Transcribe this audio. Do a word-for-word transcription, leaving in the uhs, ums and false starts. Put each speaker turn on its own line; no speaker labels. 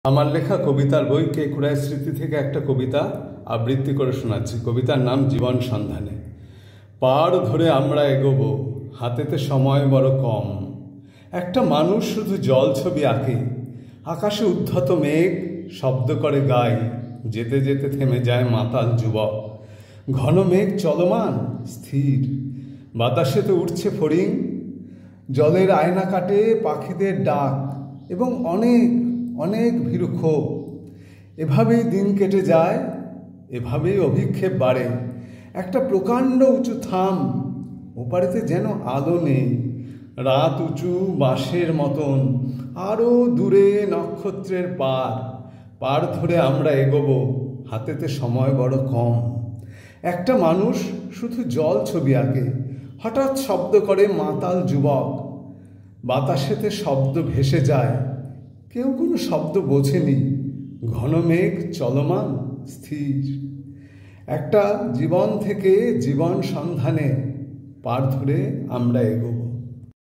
আমার লেখা কবিতার বই কেকুড়ায় স্মৃতি থেকে একটা কবিতা আবৃত্তি করে শোনাচ্ছি। কবিতার নাম জীবন সন্ধানে। পাড় ধরে আমরা এগোবো, হাতেতে সময় বড় কম। একটা মানুষ শুধু জল ছবি আঁকে, আকাশে উদ্ধত মেঘ শব্দ করে গায়, যেতে যেতে থেমে যায় মাতাল যুবক। ঘন মেঘ চলমান স্থির, বাতাসেতে উঠছে ফড়িং, জলের আয়না কাটে পাখিদের ডাক এবং অনেক অনেক ভীরু ক্ষোভ। এভাবেই দিন কেটে যায়, এভাবেই অভিক্ষেপ বাড়ে। একটা প্রকাণ্ড উঁচু থাম, ওপারেতে যেন আলো নেই, রাত উঁচু বাঁশের মতন, আরও দূরে নক্ষত্রের পার। পার ধরে আমরা এগোবো, হাতেতে সময় বড় কম। একটা মানুষ শুধু জল ছবি আঁকে, হঠাৎ শব্দ করে মাতাল যুবক। বাতাসেতে শব্দ ভেসে যায়, কেউ কোনো শব্দ বোঝেনি। ঘন মেঘ চলমান স্থির। একটা জীবন থেকে জীবন সন্ধানে পার ধরে আমরা এগোব।